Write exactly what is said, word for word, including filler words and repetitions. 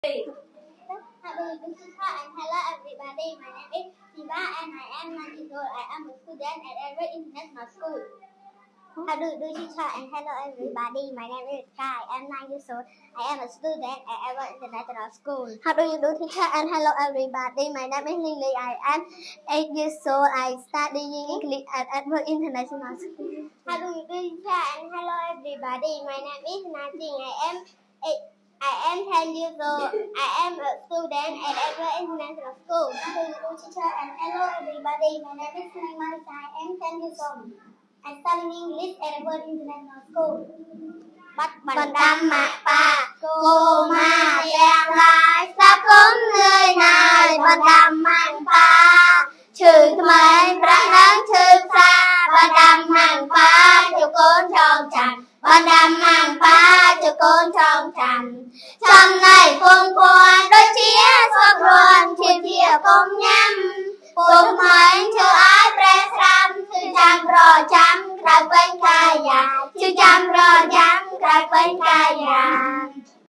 Hello, this is Ka and hello everybody. My name is Siva and I am nine years old. I am a student at Edward International School. Hello, this is Ka and hello everybody. My name is Ka. I am nine years old. I am a student at Edward International School. How do you do, teacher? And hello everybody. My name is Lily. I am eight years old. I studying English at Edward International School. How do you do, teacher? And hello everybody. My name is Nating. I am eight. I am ten years old. I am a student at Edward International School. Hello, teacher, and hello everybody. My name is Sulaiman. I am ten years old. I study English at Edward International School. Bắt bàn đam mạ ba cô ma giang lai sa cúng người này bàn đam mang ba trừ mấy răng nắng trừ xa bàn đam mang ba cho côn trong chẳng bàn đam mang ba cho côn trong chẳng trong này cùng quan đôi chia xót ruộng chia chia cùng nhắm cùng mấy chưa ai pre sam chưa chăm rò chăm ra bên cài già chưa chăm rò chăm ra bên cài già